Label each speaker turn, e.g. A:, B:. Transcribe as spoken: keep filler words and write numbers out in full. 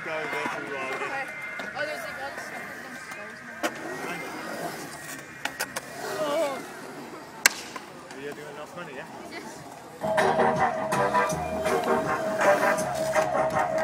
A: go over there for a while again.
B: Okay. Oh, there's like all this stuff downstairs.
A: Oh. You're doing enough money, yeah?
B: Yes.